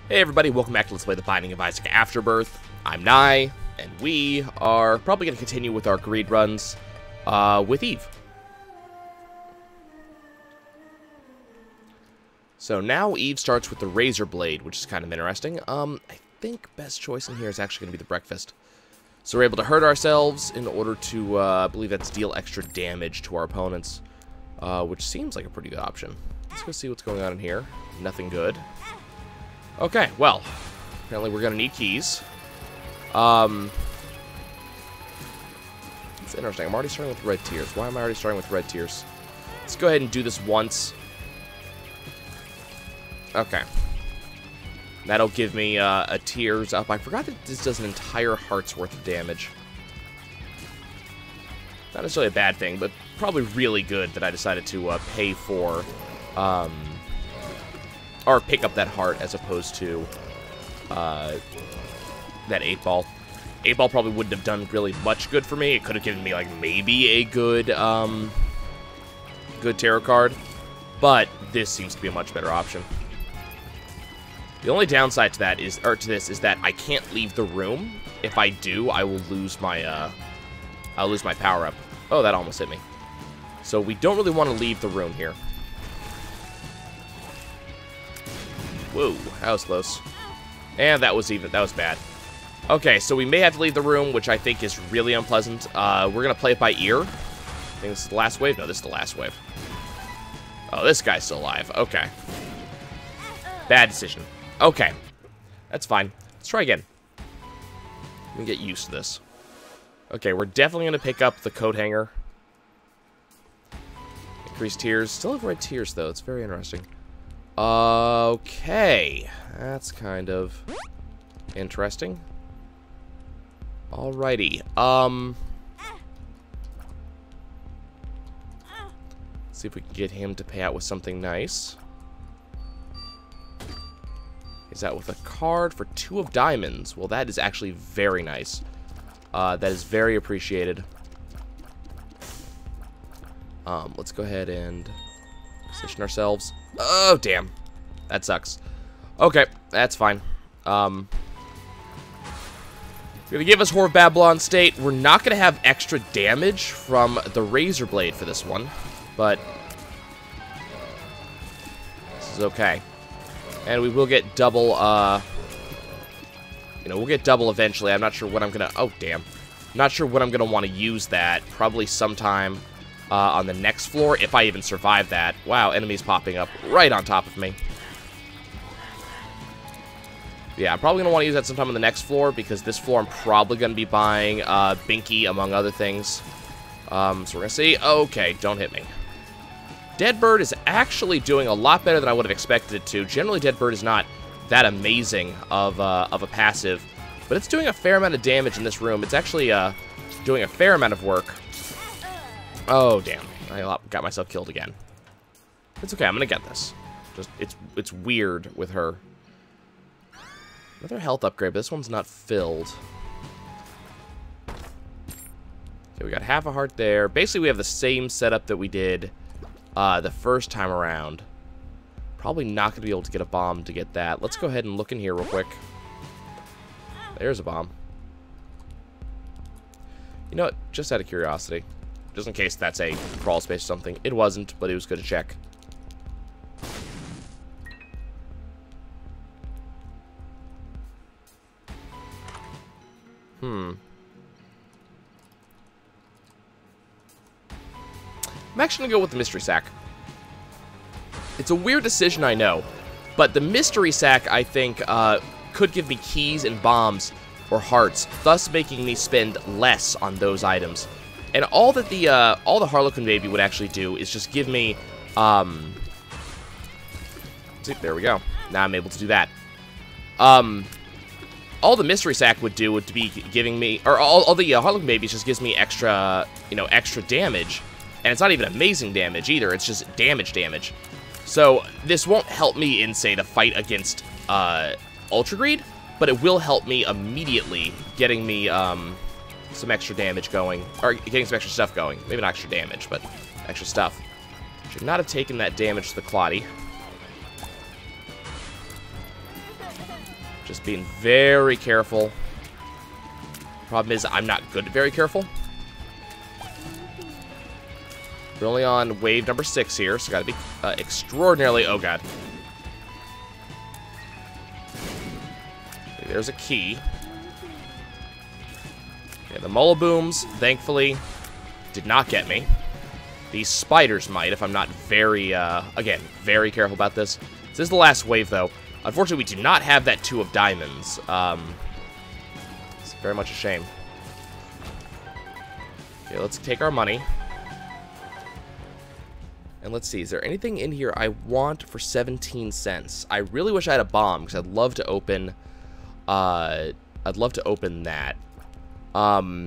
Hey everybody, welcome back to Let's Play The Binding of Isaac Afterbirth. I'm Nye, and we are probably going to continue with our greed runs with Eve. So now Eve starts with the Razor Blade, which is kind of interesting. I think best choice in here is actually going to be the breakfast. So we're able to hurt ourselves in order to, I believe that's deal extra damage to our opponents, which seems like a pretty good option. Let's go see what's going on in here. Nothing good. Okay, well, apparently we're gonna need keys. It's interesting. I'm already starting with red tears. Why am I already starting with red tears? Let's go ahead and do this once. Okay. That'll give me a tears up. I forgot that this does an entire heart's worth of damage. Not necessarily a bad thing, but probably really good that I decided to pay for, or pick up that heart as opposed to that 8-ball. 8-ball probably wouldn't have done really much good for me. It could have given me, like, maybe a good, good tarot card. But this seems to be a much better option. The only downside to that is, or to this, is that I can't leave the room. If I do, I will lose my, I'll lose my power-up. Oh, that almost hit me. So we don't really want to leave the room here. Whoa, that was close. And that was bad. Okay, so we may have to leave the room, which I think is really unpleasant. We're going to play it by ear. I think this is the last wave. No, this is the last wave. Oh, this guy's still alive. Okay. Bad decision. Okay. That's fine. Let's try again. Let me get used to this. Okay, we're definitely going to pick up the coat hanger. Increase tears. Still have red tears, though. It's very interesting. Okay, that's kind of interesting. Alrighty, see if we can get him to pay out with something nice. Is that with a card for 2 of diamonds? Well, that is actually very nice. That is very appreciated. Let's go ahead and position ourselves. Oh, damn. That sucks. Okay, that's fine. Gonna give us Whore of Babylon State. We're not gonna have extra damage from the Razor Blade for this one, but this is okay. And we will get double, you know, we'll get double eventually. I'm not sure what I'm gonna, oh, damn. Not sure what I'm gonna want to use that. Probably sometime on the next floor, if I even survive that. Wow, enemies popping up right on top of me. Yeah, I'm probably going to want to use that sometime on the next floor, because this floor I'm probably going to be buying Binky, among other things. So we're going to see. Okay, don't hit me. Deadbird is actually doing a lot better than I would have expected it to. Generally, Deadbird is not that amazing of a passive, but it's doing a fair amount of damage in this room. It's actually doing a fair amount of work. Oh, damn. I got myself killed again. It's okay. I'm going to get this. Just it's weird with her. Another health upgrade, but this one's not filled. Okay, we got half a heart there. Basically, we have the same setup that we did the first time around. Probably not going to be able to get a bomb to get that. Let's go ahead and look in here real quick. There's a bomb. You know what? Just out of curiosity. Just in case that's a crawl space or something. It wasn't, but it was good to check. I'm actually going to go with the mystery sack. It's a weird decision, I know. But the mystery sack, I think, could give me keys and bombs or hearts, thus making me spend less on those items. And all that the Harlequin baby would actually do is just give me, see, there we go. Now I'm able to do that. All the mystery sack would do would be giving me, or all the Harlequin babies just gives me extra, you know, extra damage. And it's not even amazing damage either, it's just damage. So this won't help me in, say, the fight against Ultra Greed, but it will help me immediately getting me, some extra damage going, or getting some extra stuff going. Maybe not extra damage, but extra stuff. Should not have taken that damage to the Clotty. Just being very careful. Problem is, I'm not good at very careful. We're only on wave number 6 here, so gotta be extraordinarily... Oh, God. Okay, there's a key. Okay, the Molabooms, thankfully, did not get me. These spiders might, if I'm not very, again, very careful about this. This is the last wave, though. Unfortunately, we do not have that 2 of diamonds. It's very much a shame. Okay, let's take our money. And let's see, is there anything in here I want for 17 cents? I really wish I had a bomb, because I'd love to open, that. I'm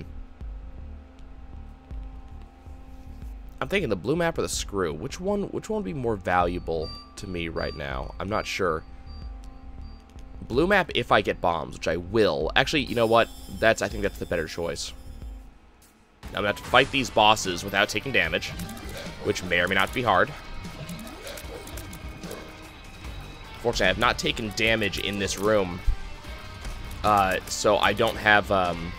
thinking the blue map or the screw. Which one would be more valuable to me right now? I'm not sure. Blue map if I get bombs, which I will. Actually, you know what? I think that's the better choice. I'm gonna have to fight these bosses without taking damage, which may or may not be hard. Fortunately, I have not taken damage in this room, so I don't have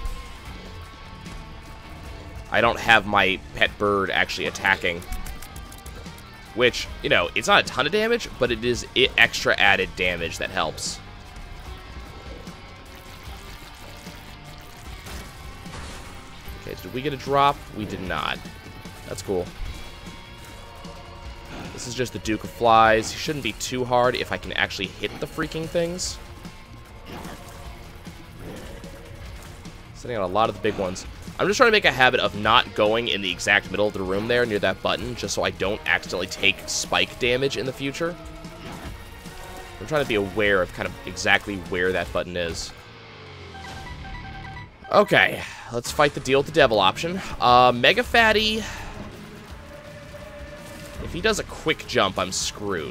my pet bird actually attacking. Which, you know, it's not a ton of damage, but it is extra added damage that helps. Okay, did we get a drop? We did not. That's cool. This is just the Duke of Flies. He shouldn't be too hard if I can actually hit the freaking things. Sending out a lot of the big ones. I'm just trying to make a habit of not going in the exact middle of the room there near that button, just so I don't accidentally take spike damage in the future. I'm trying to be aware of kind of exactly where that button is. Okay, let's fight the deal with the devil option. Mega Fatty. If he does a quick jump, I'm screwed.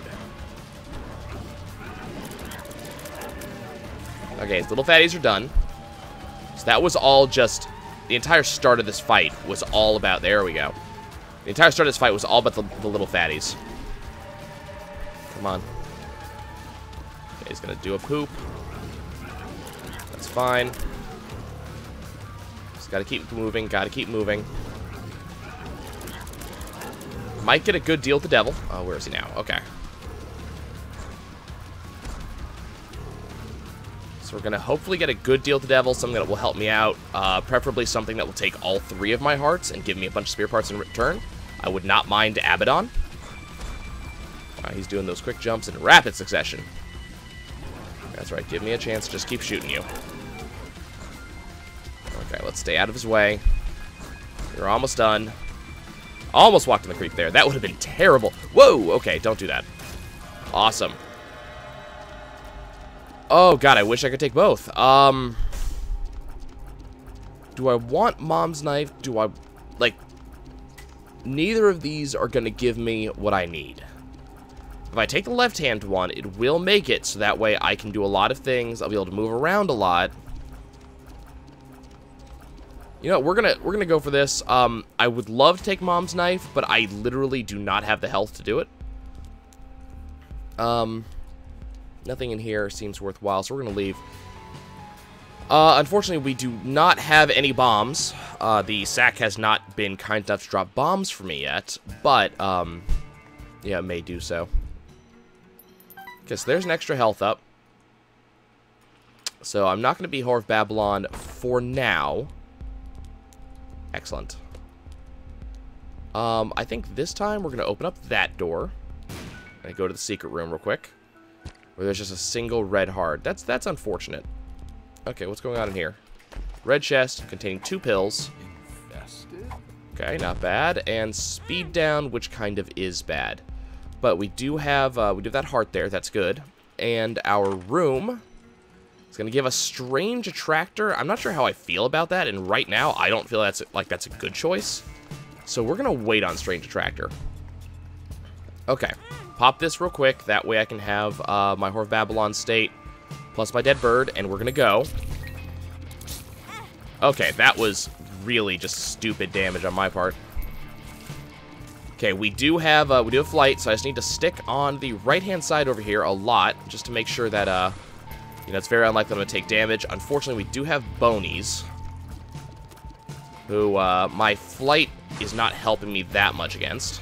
Okay, his little fatties are done. So that was all just... The entire start of this fight was all about... There we go. The entire start of this fight was all about the little fatties. Come on. Okay, he's gonna do a poop. That's fine. Just gotta keep moving, gotta keep moving. Might get a good deal with the devil. Oh, where is he now? Okay. So we're going to hopefully get a good deal with the devil, something that will help me out. Preferably something that will take all 3 of my hearts and give me a bunch of spear parts in return. I would not mind Abaddon. He's doing those quick jumps in rapid succession. That's right, give me a chance to just keep shooting you. Okay, let's stay out of his way. You're almost done. Almost walked in the creek there. That would have been terrible. Whoa! Okay, don't do that. Awesome. Oh, God, I wish I could take both. Do I want Mom's Knife? Do I... Like, neither of these are going to give me what I need. If I take the left-hand one, it will make it so that way I can do a lot of things. I'll be able to move around a lot. You know, we're gonna go for this. I would love to take Mom's Knife, but I literally do not have the health to do it. Nothing in here seems worthwhile, so we're gonna leave. Unfortunately, we do not have any bombs. The sack has not been kind enough to drop bombs for me yet, but yeah, it may do so. Okay, so there's an extra health up. So I'm not gonna be Whore of Babylon for now. Excellent. I think this time we're going to open up that door. And go to the secret room real quick. Where there's just a single red heart. That's unfortunate. Okay, what's going on in here? Red chest containing 2 pills. Infested? Okay, not bad. And speed down, which kind of is bad. But we do have that heart there. That's good. And our room... It's going to give us Strange Attractor. I'm not sure how I feel about that, and right now, I don't feel that's a good choice. So we're going to wait on Strange Attractor. Okay. Pop this real quick. That way I can have my Whore of Babylon state plus my dead bird, and we're going to go. Okay, that was really just stupid damage on my part. Okay, we do have flight, so I just need to stick on the right-hand side over here a lot, just to make sure that, You know, it's very unlikely I'm going to take damage. Unfortunately, we do have Bonies, who my flight is not helping me that much against.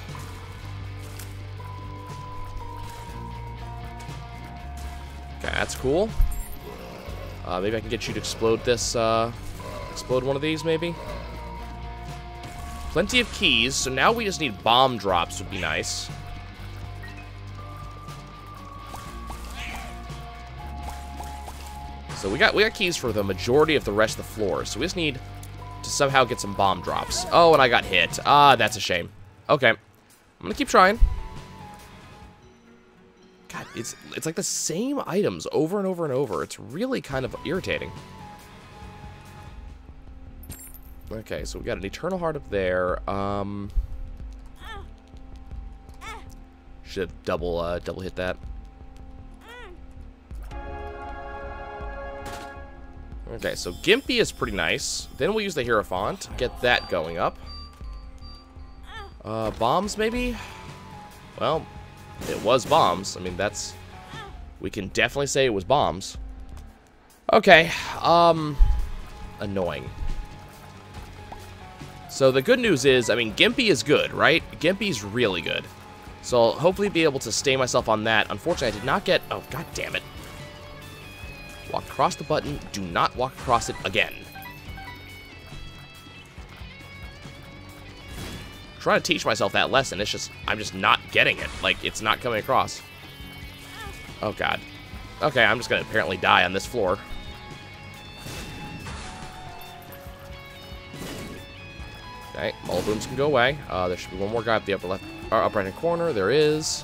Okay, that's cool. Maybe I can get you to explode this, explode one of these, maybe? Plenty of keys, so now we just need bomb drops would be nice. So we got keys for the majority of the rest of the floor, so we just need to somehow get some bomb drops. Oh, and I got hit. Ah, that's a shame. Okay. I'm gonna keep trying. God, it's like the same items over and over and over. It's really kind of irritating. Okay, so we got an Eternal Heart up there. Should have double hit that. Okay, so Gimpy is pretty nice. Then we'll use the Hierophant, get that going up. Bombs, maybe? Well, it was bombs. I mean, that's... we can definitely say it was bombs. Okay, annoying. So the good news is, I mean, Gimpy is good, right? Gimpy's really good. So I'll hopefully be able to stay myself on that. Unfortunately, I did not get... oh, god damn it. Walk across the button. Do not walk across it again. I'm trying to teach myself that lesson. It's just, I'm just not getting it. Like, it's not coming across. Oh, God. Okay, I'm just going to apparently die on this floor. Okay, all booms can go away. There should be one more guy up the upper left, or upper right hand corner. There is.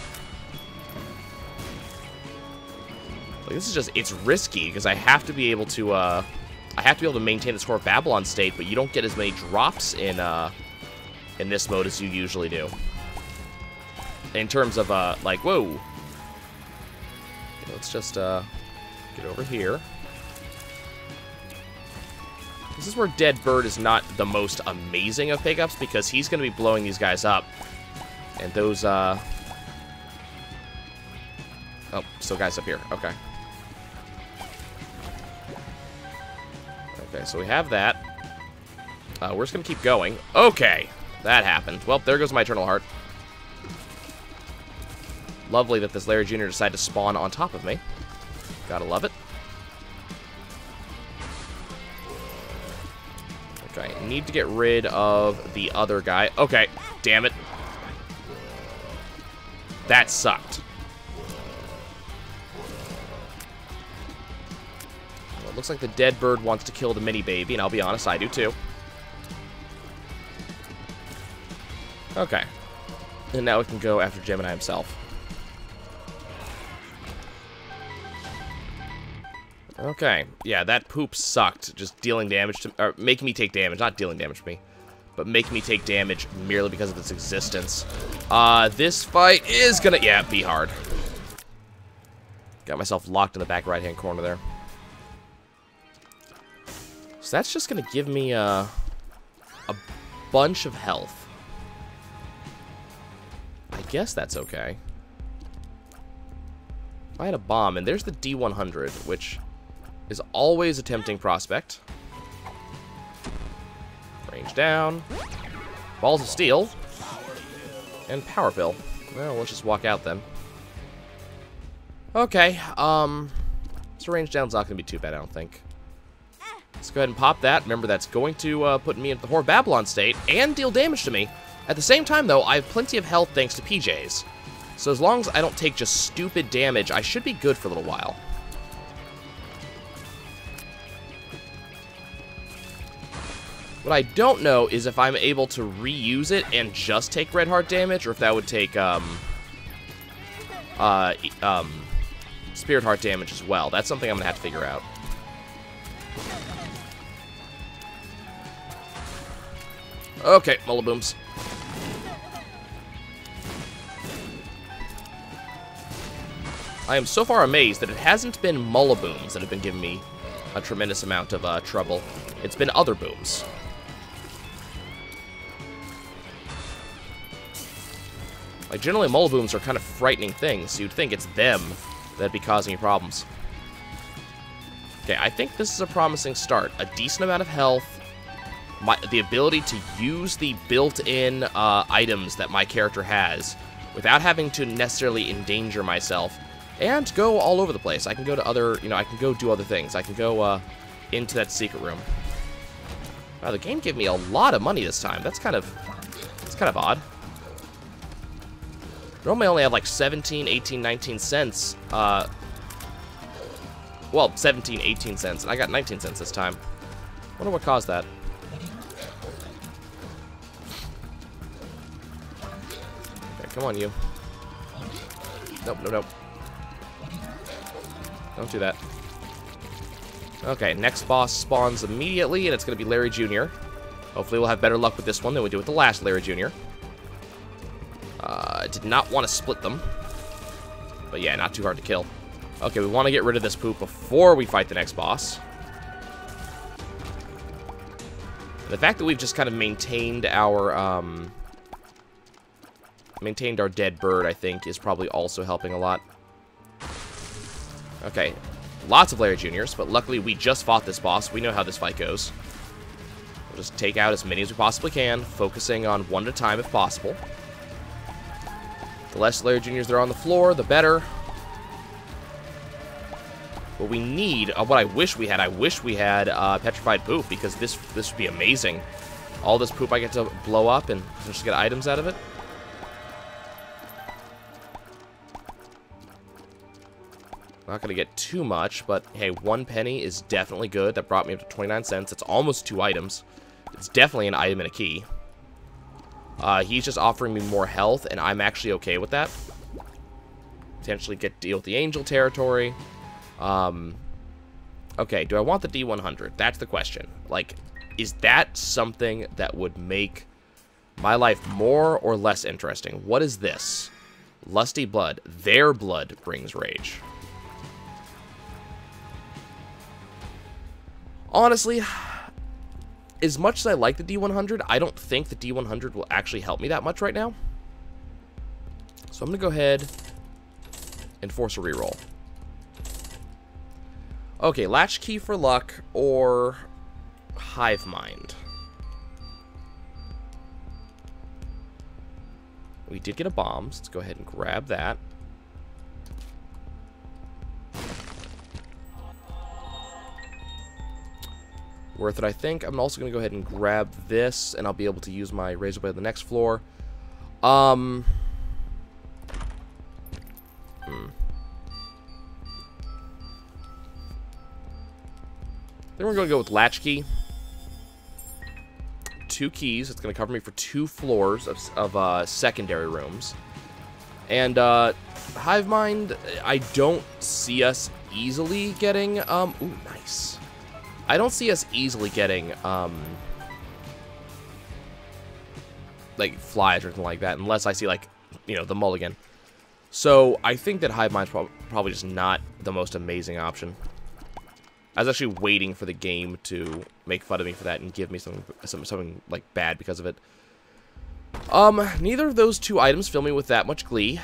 Like, this is just, it's risky because I have to be able to, maintain this core Babylon state, but you don't get as many drops in this mode as you usually do. In terms of, like, whoa. Okay, let's just, get over here. This is where Dead Bird is not the most amazing of pickups because he's going to be blowing these guys up. And those, oh, still guys up here. Okay. Okay, so we have that. We're just going to keep going. Okay, that happened. Well, there goes my Eternal Heart. Lovely that this Larry Jr. decided to spawn on top of me. Gotta love it. Okay, need to get rid of the other guy. Okay, damn it. That sucked. Well, it looks like the Dead Bird wants to kill the mini baby, and I'll be honest, I do too. Okay. And now we can go after Gemini himself. Okay, yeah, that poop sucked. Just dealing damage to, or making me take damage. Not dealing damage to me, but making me take damage merely because of its existence. This fight is gonna, yeah, be hard. Got myself locked in the back right-hand corner there. So that's just gonna give me a bunch of health. I guess that's okay. If I had a bomb, and there's the D100, which is always a tempting prospect. Range down. Balls of Steel. And Power Pill. Well, let's just walk out then. Okay, so range down's not going to be too bad, I don't think. Let's go ahead and pop that. Remember, that's going to put me into the Whore Babylon state and deal damage to me. At the same time, though, I have plenty of health thanks to PJs. So as long as I don't take just stupid damage, I should be good for a little while. What I don't know is if I'm able to reuse it and just take red heart damage, or if that would take spirit heart damage as well. That's something I'm gonna have to figure out. Okay, Mullabooms. I am so far amazed that it hasn't been Mullabooms that have been giving me a tremendous amount of trouble. It's been other booms. Like, generally, Mullabooms are kind of frightening things, so you'd think it's them that'd be causing you problems. Okay, I think this is a promising start. A decent amount of health. The ability to use the built-in items that my character has without having to necessarily endanger myself and go all over the place. I can go to other, I can go do other things. I can go into that secret room. Wow, the game gave me a lot of money this time. That's kind of odd. Normally I only have like 17, 18, 19 cents. Well, 17, 18 cents. And I got 19 cents this time. Wonder what caused that. Okay, come on, you. Nope, nope, nope. Don't do that. Okay, next boss spawns immediately, and it's going to be Larry Jr. Hopefully we'll have better luck with this one than we did with the last Larry Jr. I did not want to split them. But yeah, not too hard to kill. Okay, we want to get rid of this poop before we fight the next boss. And the fact that we've just kind of maintained our dead bird, I think, is probably also helping a lot. Okay, lots of Larry Juniors, but luckily we just fought this boss. We know how this fight goes. We'll just take out as many as we possibly can, focusing on one at a time if possible. The less Larry Juniors there are on the floor, the better. What we need, what I wish we had petrified poop, because this would be amazing. All this poop I get to blow up and just get items out of it. Not going to get too much, but hey, 1 penny is definitely good. That brought me up to 29 cents. It's almost 2 items. It's definitely an item and a key. He's just offering me more health, and I'm actually okay with that. Potentially deal with the angel territory. Okay, do I want the D100? That's the question. Like, is that something that would make my life more or less interesting? What is this? Lusty blood. Their blood brings rage. Honestly, as much as I like the D100, I don't think the D100 will actually help me that much right now. So I'm going to go ahead and force a reroll. Okay, Latchkey for luck or Hive Mind. We did get a bomb, so let's go ahead and grab that. Worth it, I think. I'm also going to go ahead and grab this, and I'll be able to use my Razor Blade on the next floor. I think we're going to go with Latchkey. 2 keys. It's going to cover me for 2 floors of secondary rooms. And Hive Mind, I don't see us easily getting... ooh, nice. I don't see us easily getting, like, flies or anything like that, unless I see, like, the mulligan. So, I think that Hive Mind's probably just not the most amazing option. I was actually waiting for the game to make fun of me for that and give me something like, bad because of it. Neither of those 2 items fill me with that much glee.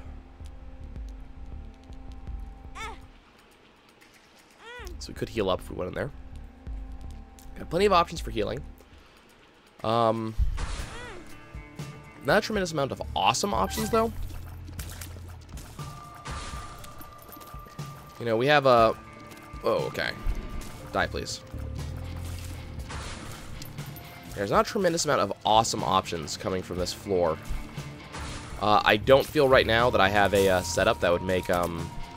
So we could heal up if we went in there. Got plenty of options for healing. Not a tremendous amount of awesome options, though. We have a... Oh, okay. Die, please. There's not a tremendous amount of awesome options coming from this floor. I don't feel right now that I have a setup that would make... I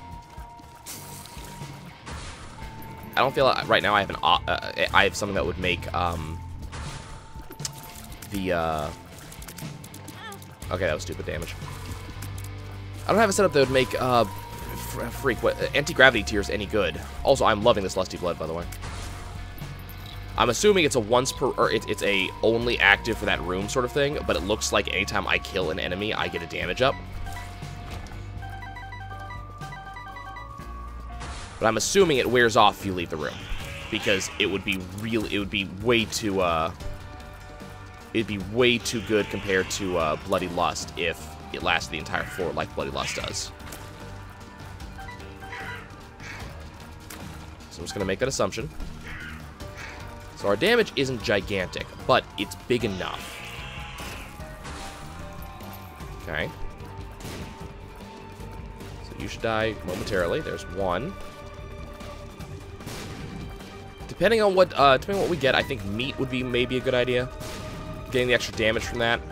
don't feel like right now I have I have something that would make okay, that was stupid damage. I don't have a setup that would make anti-gravity tears any good. Also, I'm loving this Lusty Blood, by the way. I'm assuming it's a it's a only active for that room sort of thing, but it looks like anytime I kill an enemy, I get a damage up. But I'm assuming it wears off if you leave the room, because it would be way too good compared to Bloody Lust if it lasts the entire floor like Bloody Lust does. So I'm just going to make that assumption. So our damage isn't gigantic, but it's big enough. Okay. So you should die momentarily. There's one. Depending on what we get, I think meat would be maybe a good idea. Getting the extra damage from that.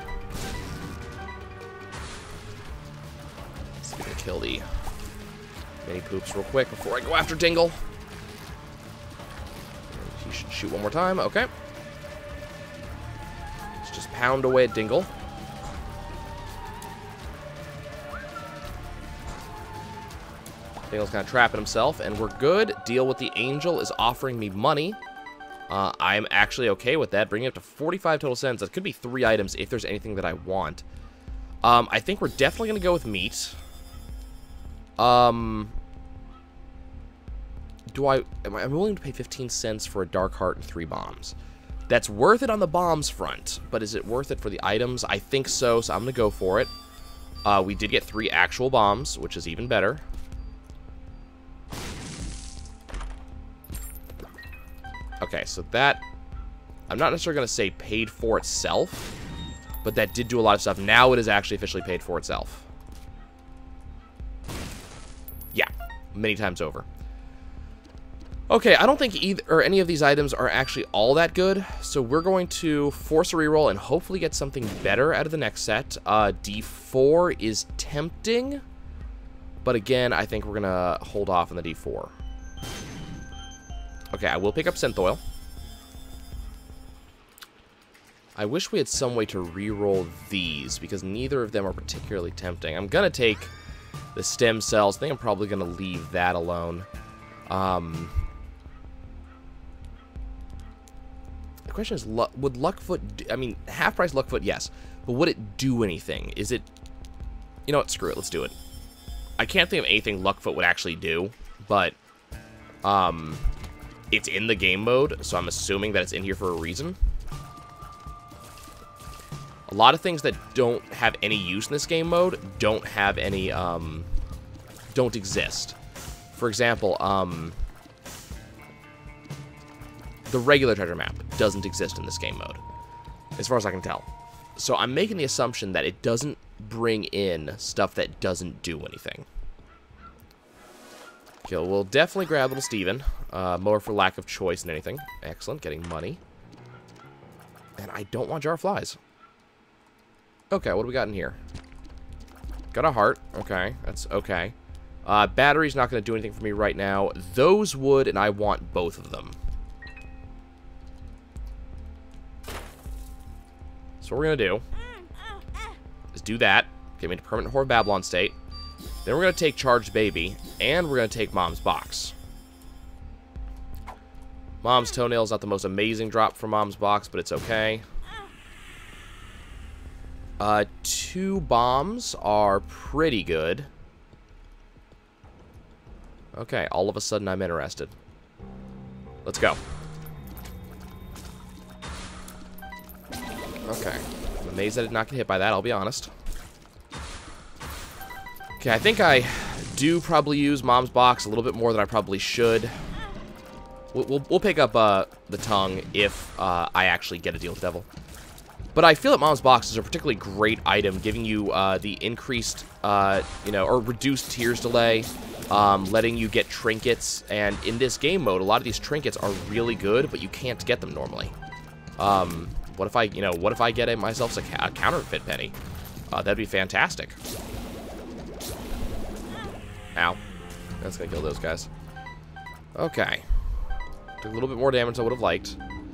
So we can kill the mini poops real quick before I go after Dingle. He should shoot one more time. Okay. Let's just pound away at Dingle. Dingle's kind of trapping himself, and we're good. Deal with the angel is offering me money. I'm actually okay with that. Bringing it up to 45 total cents. That could be 3 items if there's anything that I want. I think we're definitely going to go with meat. Am I willing to pay 15 cents for a dark heart and 3 bombs? That's worth it on the bombs front, but is it worth it for the items? I think so, so I'm going to go for it. We did get 3 actual bombs, which is even better. Okay, so that, I'm not necessarily going to say paid for itself, but that did do a lot of stuff. Now it is actually officially paid for itself. Yeah, many times over. Okay, I don't think either or any of these items are actually all that good, so we're going to force a reroll and hopefully get something better out of the next set. D4 is tempting, but again, I think we're going to hold off on the D4. Okay, I will pick up Synthoil. I wish we had some way to re-roll these, because neither of them are particularly tempting. I'm going to take the stem cells. I think I'm probably going to leave that alone. The question is, would Luckfoot... I mean, half-price Luckfoot, yes. But would it do anything? Is it... You know what? Screw it. Let's do it. I can't think of anything Luckfoot would actually do, but... It's in the game mode, so I'm assuming that it's in here for a reason. A lot of things that don't have any use in this game mode don't have any, don't exist. For example, the regular treasure map doesn't exist in this game mode, as far as I can tell. So I'm making the assumption that it doesn't bring in stuff that doesn't do anything. Okay, we'll definitely grab little Steven. More for lack of choice than anything. Excellent, getting money. And I don't want Jar of Flies. Okay, what do we got in here? Got a heart. Okay, that's okay. Battery's not going to do anything for me right now. Those would, and I want both of them. So what we're going to do is do that. Get me into permanent Whore of Babylon state. Then we're going to take Charged Baby, and we're going to take Mom's Box. Mom's Toenail is not the most amazing drop from Mom's Box, but it's okay. 2 bombs are pretty good. Okay, all of a sudden I'm interested. Let's go. Okay. I'm amazed I did not get hit by that, I'll be honest. Okay, I think I do probably use Mom's Box a little bit more than I probably should. We'll pick up the tongue if I actually get a deal with the devil. But I feel that Mom's Box is a particularly great item, giving you the increased, you know, or reduced tears delay, letting you get trinkets. And in this game mode, a lot of these trinkets are really good, but you can't get them normally. What if I, you know, what if I get myself a counterfeit penny? That'd be fantastic. Ow. That's gonna kill those guys. Okay. Took a little bit more damage than I would have liked.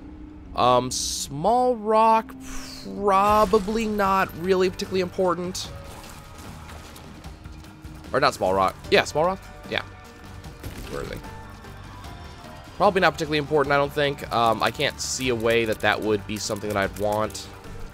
Small rock, probably not really particularly important. Or not small rock. Yeah, small rock? Yeah. Where is he? Probably not particularly important, I don't think. I can't see a way that that would be something that I'd want.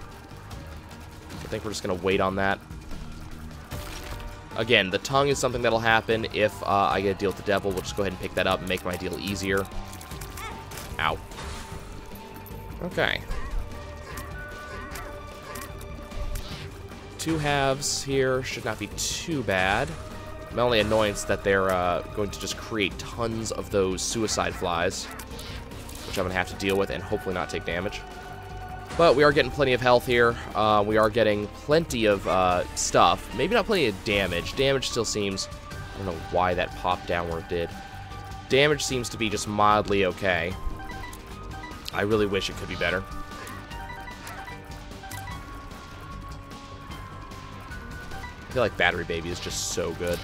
I think we're just going to wait on that. Again, the tongue is something that'll happen if I get a deal with the devil. We'll just go ahead and pick that up and make my deal easier. Ow. Okay. 2 halves here should not be too bad. My only annoyance that they're going to just create tons of those suicide flies, which I'm going to have to deal with and hopefully not take damage. But we are getting plenty of health here. We are getting plenty of stuff. Maybe not plenty of damage. Damage still seems... I don't know why that popped down where it did. Damage seems to be just mildly okay. I really wish it could be better. I feel like Battery Baby is just so good.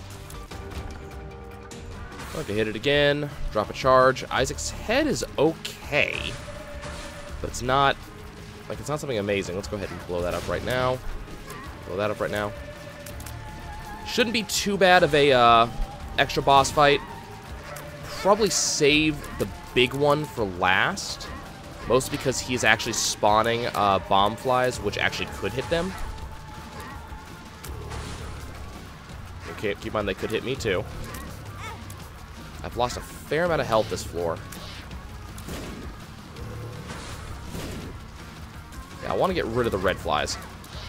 Okay, hit it again. Drop a charge. Isaac's head is okay. But it's not... Like, it's not something amazing. Let's go ahead and blow that up right now. Blow that up right now. Shouldn't be too bad of a extra boss fight. Probably save the big one for last. Mostly because he's actually spawning bomb flies, which actually could hit them. Okay, keep in mind they could hit me too. I've lost a fair amount of health this floor. Yeah, I want to get rid of the red flies.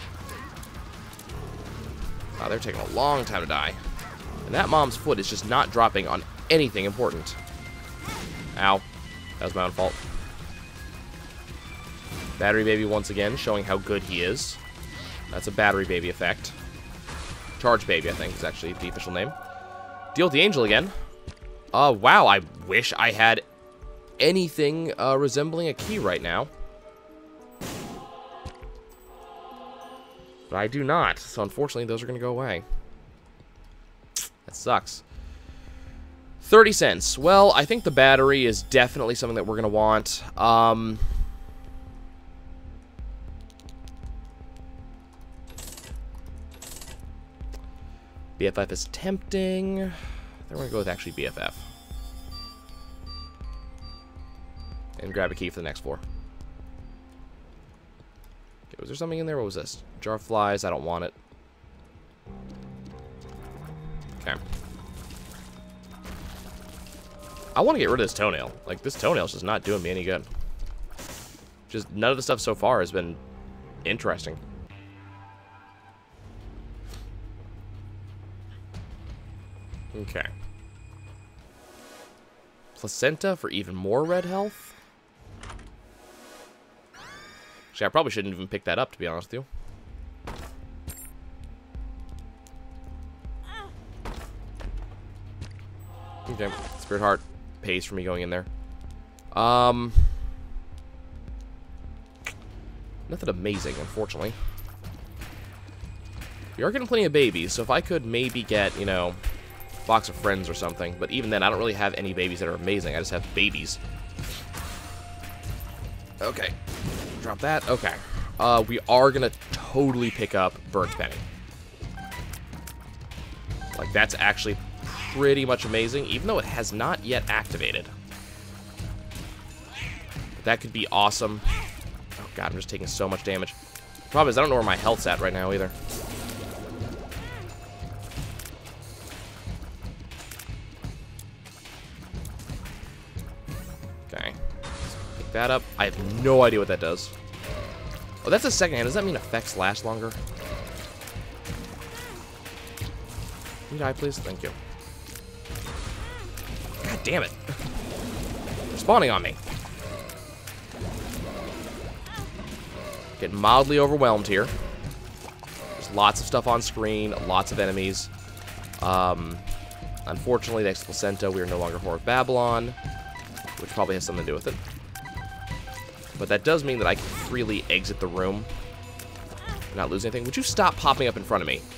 Wow, they're taking a long time to die. And that mom's foot is just not dropping on anything important. Ow. That was my own fault. Battery Baby once again, showing how good he is. That's a Battery Baby effect. Charge Baby, I think, is actually the official name. Deal with the Angel again. Wow, I wish I had anything resembling a key right now. But I do not, so unfortunately those are going to go away. That sucks. 30 cents. Well, I think the battery is definitely something that we're going to want. BFF is tempting. Then we're going to go with actually BFF. And grab a key for the next floor. Okay, was there something in there? What was this? Jar of flies. I don't want it. Okay. I want to get rid of this toenail. Like, this toenail's just not doing me any good. Just none of the stuff so far has been interesting. Okay. Placenta for even more red health? Actually, I probably shouldn't even pick that up, to be honest with you. Okay. Spirit Heart pays for me going in there. Nothing amazing, unfortunately. We are getting plenty of babies, so if I could maybe get, you know, box of friends or something. But even then, I don't really have any babies that are amazing. I just have babies. Okay. Drop that. Okay. We are going to totally pick up Burnt Penny. Like, that's actually pretty much amazing, even though it has not yet activated. That could be awesome. Oh, God, I'm just taking so much damage. The problem is I don't know where my health's at right now, either. Okay. Pick that up. I have no idea what that does. Oh, that's a second hand. Does that mean effects last longer? Can you die, please? Thank you. God damn it. They're spawning on me. Getting mildly overwhelmed here. There's lots of stuff on screen, lots of enemies. Unfortunately, thanks to Placenta, we are no longer Whore of Babylon, which probably has something to do with it. But that does mean that I can freely exit the room and not lose anything. Would you stop popping up in front of me?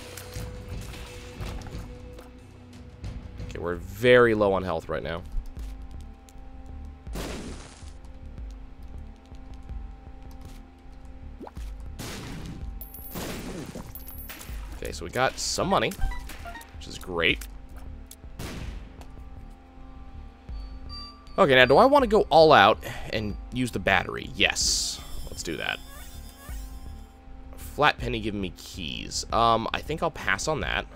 Okay, we're very low on health right now. Okay, so we got some money, which is great. Okay, now do I want to go all out and use the battery? Yes. Let's do that. Flat penny giving me keys. I think I'll pass on that.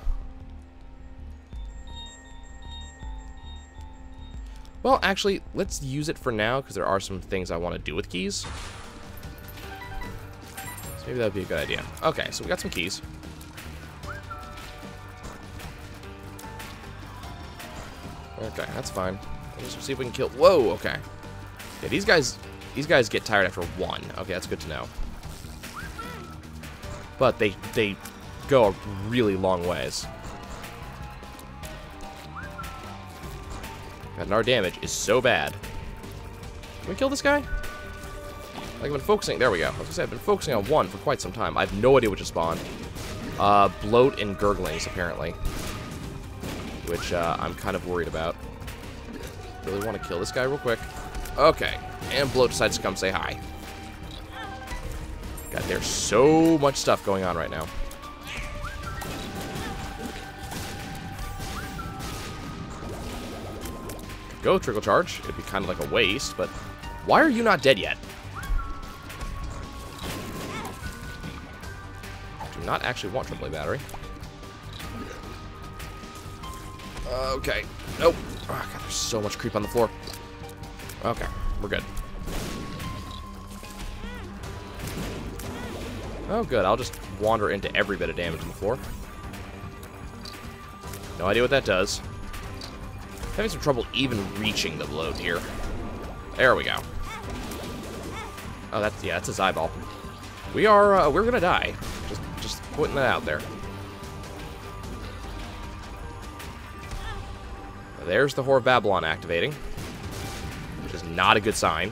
Well, actually, let's use it for now, because there are some things I want to do with keys. So maybe that would be a good idea. Okay, so we got some keys. Okay, that's fine. Let's see if we can kill... Whoa, okay. Yeah, these guys get tired after one. Okay, that's good to know. But they go a really long ways. God, and our damage is so bad. Can we kill this guy? Like, I've been focusing... There we go. I was gonna say, I've been focusing on one for quite some time. I have no idea what just spawned. Bloat and gurglings, apparently. Which, I'm kind of worried about. Really want to kill this guy real quick. Okay. And Bloat decides to come say hi. God, there's so much stuff going on right now. Go, Trickle Charge. It'd be kind of like a waste, but... Why are you not dead yet? Do not actually want Triple A Battery. Okay. Nope. Oh, God, there's so much creep on the floor. Okay, we're good. Oh, good. I'll just wander into every bit of damage on the floor. No idea what that does. Having some trouble even reaching the bloat here. There we go. Oh, that's his eyeball. We're gonna die. Just putting that out there. There's the Whore of Babylon activating, which is not a good sign.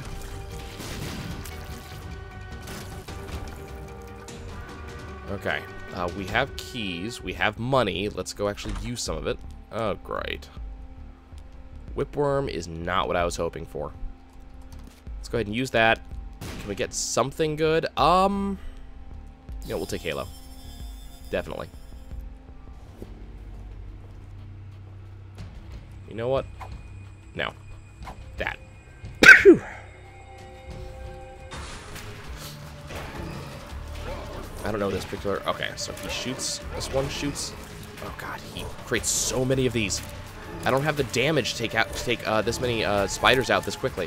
Okay, we have keys, we have money. Let's go actually use some of it. Oh, great. Whipworm is not what I was hoping for. Let's go ahead and use that. Can we get something good? Yeah, we'll take Halo. Definitely. You know what? No. That. I don't know this particular... Okay, so he shoots... This one shoots... Oh, God, he creates so many of these. I don't have the damage to take this many spiders out this quickly.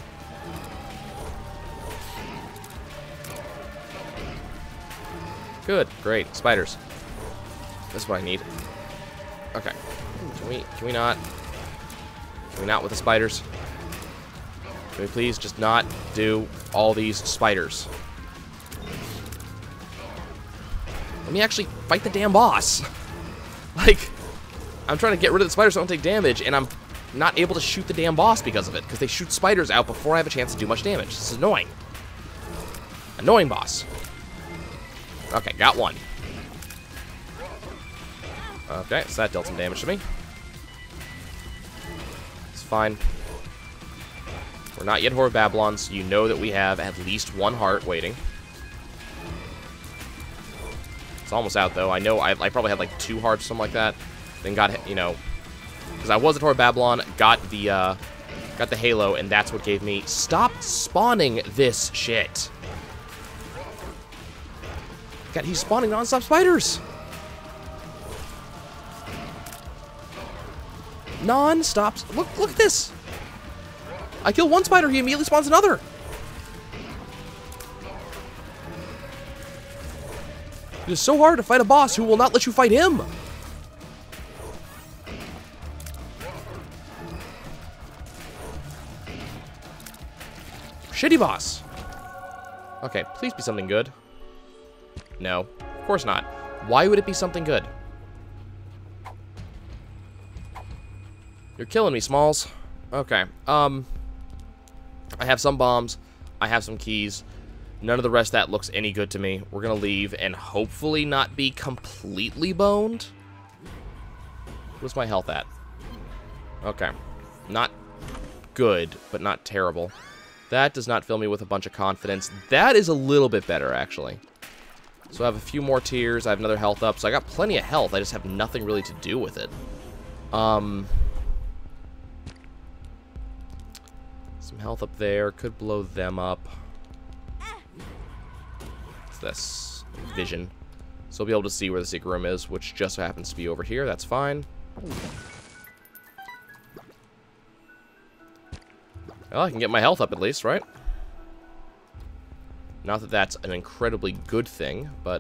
Good, great, spiders. That's what I need. Okay, can we not? Can we not with the spiders? Can we please just not do all these spiders? Let me actually fight the damn boss. Like, I'm trying to get rid of the spiders so I don't take damage, and I'm not able to shoot the damn boss because of it, because they shoot spiders out before I have a chance to do much damage. This is annoying. Annoying boss. Okay, got one. Okay, so that dealt some damage to me. It's fine. We're not yet Whore of Babylon, so you know that we have at least one heart waiting. It's almost out, though. I know I probably had like 2 hearts, something like that. Then got, you know, because I was at Whore of Babylon, got the Halo, and that's what gave me... Stop spawning this shit. God, he's spawning non-stop spiders. Non-stop. Look at this. I kill one spider, he immediately spawns another. It is so hard to fight a boss who will not let you fight him. Shitty boss. Okay, please be something good. No, of course not. Why would it be something good? You're killing me, Smalls. Okay, I have some bombs. I have some keys. None of the rest of that looks any good to me. We're gonna leave and hopefully not be completely boned. What's my health at? Okay. Not good, but not terrible. That does not fill me with a bunch of confidence. That is a little bit better, actually. So I have a few more tears. I have another health up. So I got plenty of health. I just have nothing really to do with it. Some health up there. Could blow them up. What's this? Vision. So we'll be able to see where the secret room is, which just so happens to be over here. That's fine. Well, I can get my health up at least, right? Not that that's an incredibly good thing, but...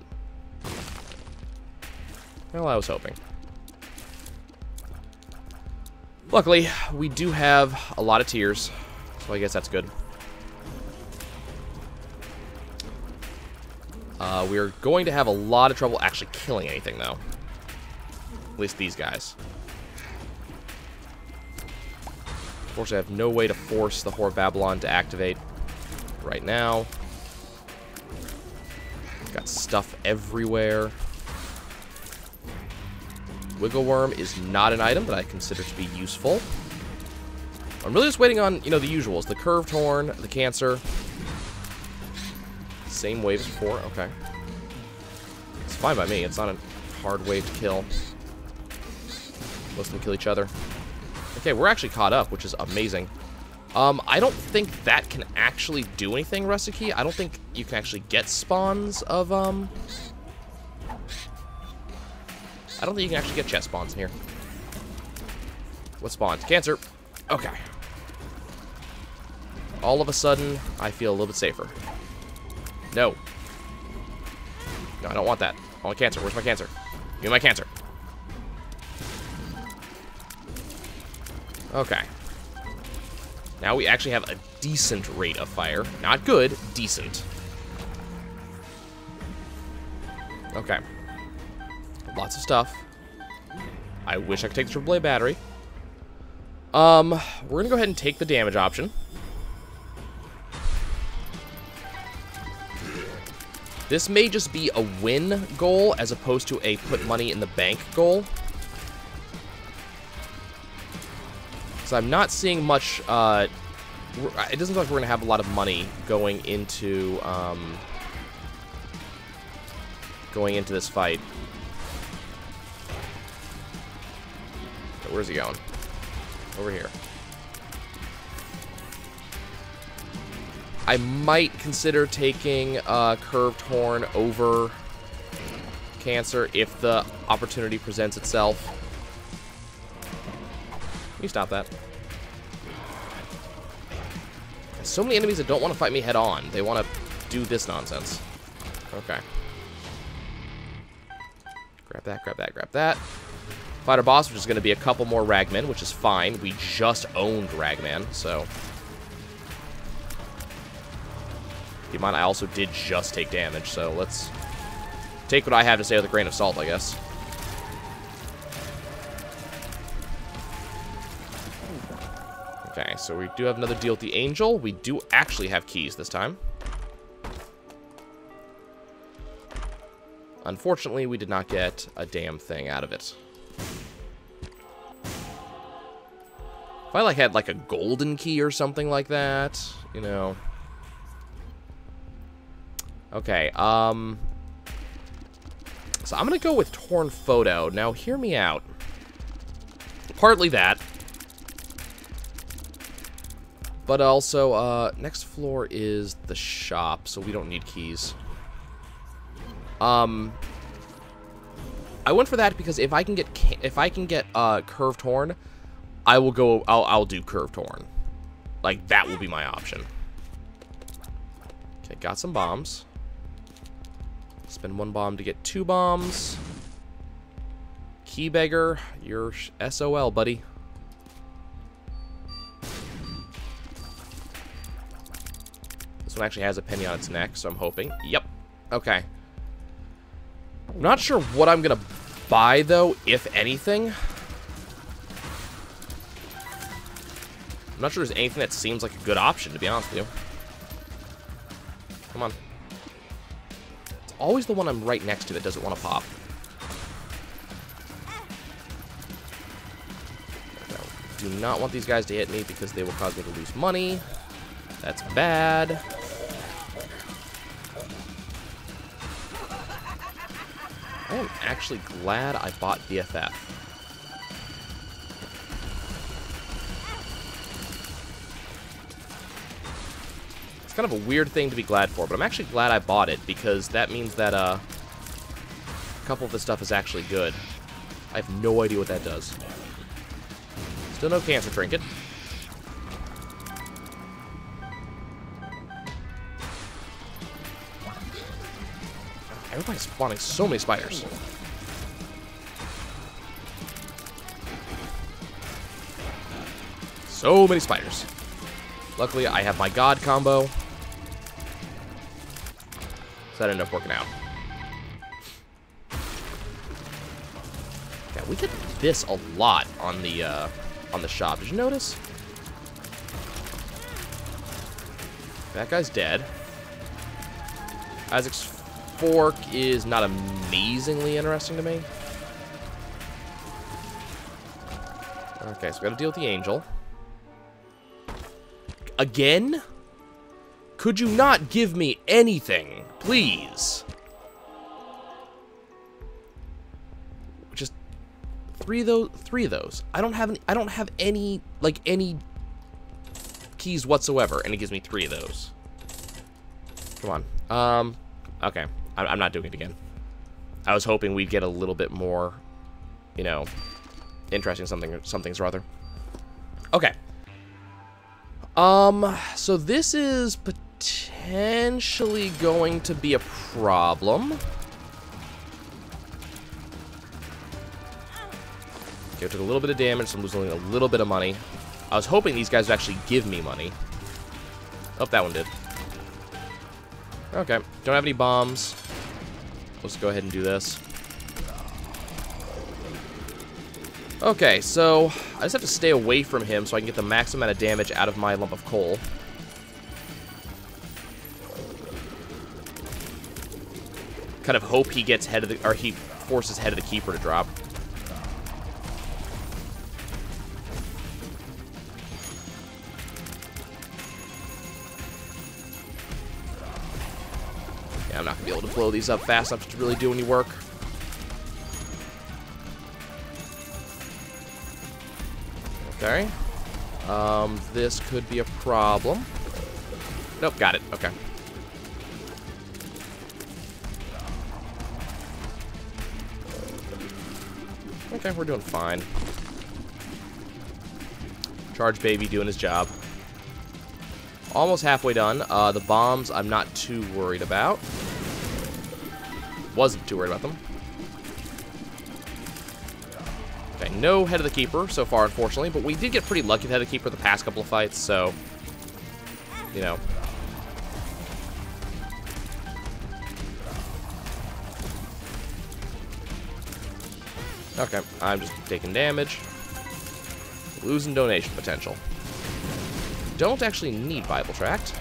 Well, I was hoping. Luckily, we do have a lot of tears, so I guess that's good. We're going to have a lot of trouble actually killing anything, though. At least these guys. Unfortunately, I have no way to force the Whore of Babylon to activate right now. Got stuff everywhere. Wiggle Worm is not an item that I consider to be useful. I'm really just waiting on, you know, the usuals. The Curved Horn, the Cancer. Same wave as before, okay. It's fine by me, it's not a hard wave to kill. Most of them kill each other. Okay, we're actually caught up, which is amazing. I don't think that can actually do anything, Rusty. I don't think you can actually get spawns of, I don't think you can actually get chest spawns in here. What spawns? Cancer. Okay. All of a sudden, I feel a little bit safer. No. No, I don't want that. I want Cancer. Where's my Cancer? Give me my Cancer. Okay. Now we actually have a decent rate of fire. Not good, decent. Okay. Lots of stuff. I wish I could take the triple A battery. We're gonna go ahead and take the damage option. This may just be a win goal as opposed to a put money in the bank goal. So I'm not seeing much, it doesn't look like we're gonna have a lot of money going into this fight. So where's he going? Over here. I might consider taking Curved Horn over Cancer if the opportunity presents itself. Can you stop that? There's so many enemies that don't want to fight me head on. They want to do this nonsense. Okay. Grab that, grab that, grab that. Fighter boss, which is going to be a couple more Ragmen, which is fine. We just owned Ragman, so... Keep in mind, I also did just take damage, so let's take what I have to say with a grain of salt, I guess. Okay, so we do have another deal with the Angel. We do actually have keys this time. Unfortunately, we did not get a damn thing out of it. If I, like, had, like, a golden key or something like that, you know... Okay, so I'm gonna go with Torn Photo. Now, hear me out. Partly that. But also, next floor is the shop, so we don't need keys. I went for that because if I can get Curved Horn, I will go, I'll do Curved Horn. Like, that will be my option. Okay, got some bombs. Spend one bomb to get two bombs. Key Beggar, you're SOL, buddy. This one actually has a penny on its neck, so I'm hoping. Yep. Okay. I'm not sure what I'm gonna buy, though, if anything. I'm not sure there's anything that seems like a good option, to be honest with you. Come on. It's always the one I'm right next to that doesn't want to pop. Okay, do not want these guys to hit me because they will cause me to lose money. That's bad. I am actually glad I bought BFF. It's kind of a weird thing to be glad for, but I'm actually glad I bought it because that means that a couple of this stuff is actually good. I have no idea what that does. Still no Cancer Trinket. Everybody's spawning so many spiders. So many spiders. Luckily, I have my God combo. So that ended up working out. Yeah, we get this a lot on the shop. Did you notice? That guy's dead. Isaac's fork is not amazingly interesting to me. Okay, so we gotta deal with the angel. Again? Could you not give me anything, please? Just three of those. I don't have any like any keys whatsoever, and it gives me 3 of those. Come on. Okay. I'm not doing it again. I was hoping we'd get a little bit more, you know, interesting somethings rather. Okay. So this is potentially going to be a problem. Okay, I took a little bit of damage, so I'm losing a little bit of money. I was hoping these guys would actually give me money. Oh, that one did. Okay, don't have any bombs. Let's go ahead and do this. Okay, so I just have to stay away from him so I can get the maximum amount of damage out of my lump of coal. Kind of hope he gets head of the, or he forces head of the keeper to drop. Yeah, I'm not gonna be able to blow these up fast enough to really do any work. Okay. This could be a problem. Nope, got it. Okay. Okay, we're doing fine. Charge Baby doing his job. Almost halfway done. The bombs I'm not too worried about. Wasn't too worried about them. Okay, no head of the keeper so far, unfortunately, but we did get pretty lucky with head of the keeper the past couple of fights, so, you know. Okay, I'm just taking damage. Losing donation potential. Don't actually need Bible Tract.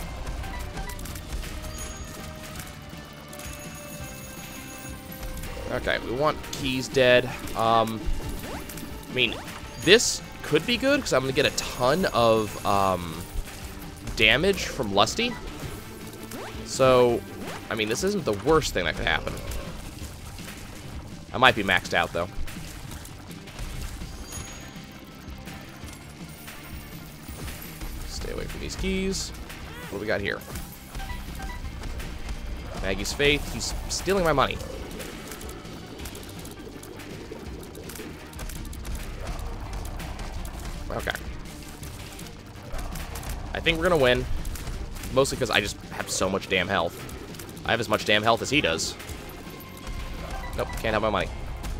Okay, we want Keys dead. I mean, this could be good, because I'm going to get a ton of damage from Lusty. So, I mean, this isn't the worst thing that could happen. I might be maxed out, though. Stay away from these keys. What do we got here? Maggie's Faith. He's stealing my money. Okay. I think we're gonna win. Mostly because I just have so much damn health. I have as much damn health as he does. Nope, can't have my money.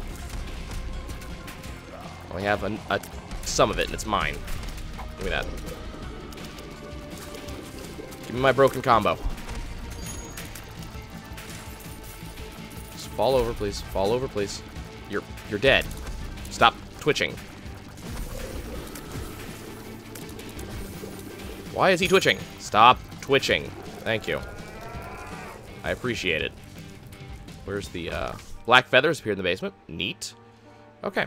I only have some of it, and it's mine. Give me that. Give me my broken combo. Just fall over, please. Fall over, please. You're dead. Stop twitching. Why is he twitching? Stop twitching. Thank you. I appreciate it. Where's the, black feathers appear in the basement? Neat. Okay.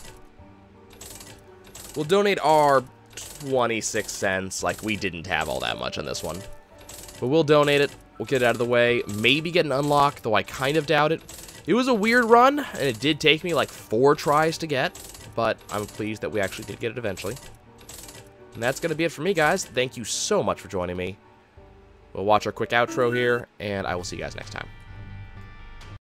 We'll donate our 26 cents. Like, we didn't have all that much on this one. But we'll donate it. We'll get it out of the way. Maybe get an unlock, though I kind of doubt it. It was a weird run, and it did take me, like, 4 tries to get. But I'm pleased that we actually did get it eventually. And that's going to be it for me, guys. Thank you so much for joining me. We'll watch our quick outro here, and I will see you guys next time.